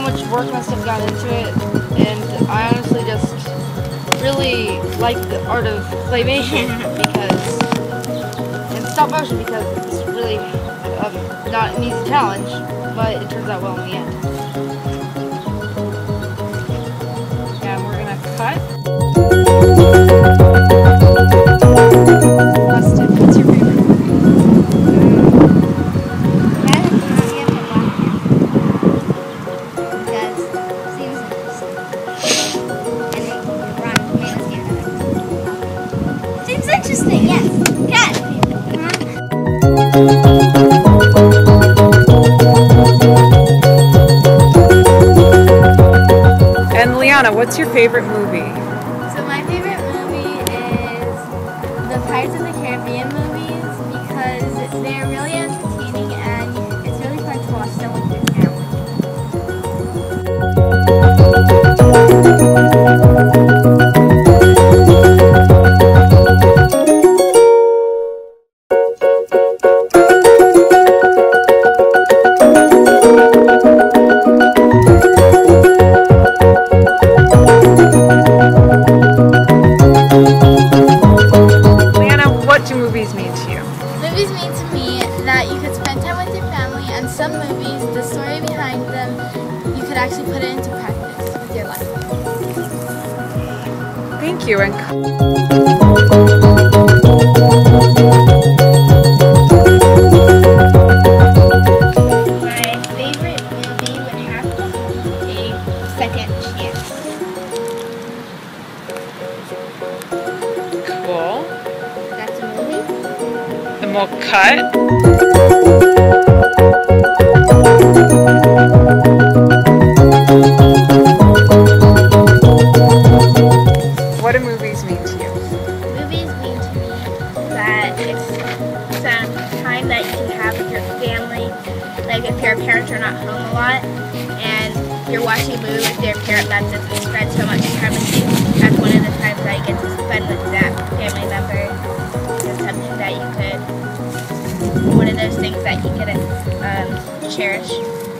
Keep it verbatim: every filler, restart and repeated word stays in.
much work must have gone into it, and I honestly just really like the art of claymation because, and stop motion because it's really um, not an easy challenge, but it turns out well in the end. And we're gonna cut. Austin, what's your favorite movie? Interesting, yes. Cat. And Liana, what's your favorite movie? So my favorite movie is the Pirates of the Caribbean movies because they're really entertaining and it's really fun to watch them with your family. What do movies mean to you? Movies mean to me that you could spend time with your family, and some movies, the story behind them, you could actually put it into practice with your life. Thank you. And my favorite movie would have to be A Second Chance. cool. That's a movie. And we'll cut. What do movies mean to you? Movies mean to me that it's some time that you can have with your family. Like if your parents are not home a lot and you're watching a movie with your parent that doesn't spend so much time with you, that's one of the times that you get to spend with that family member. It's something that you could, one of those things that you could um, cherish.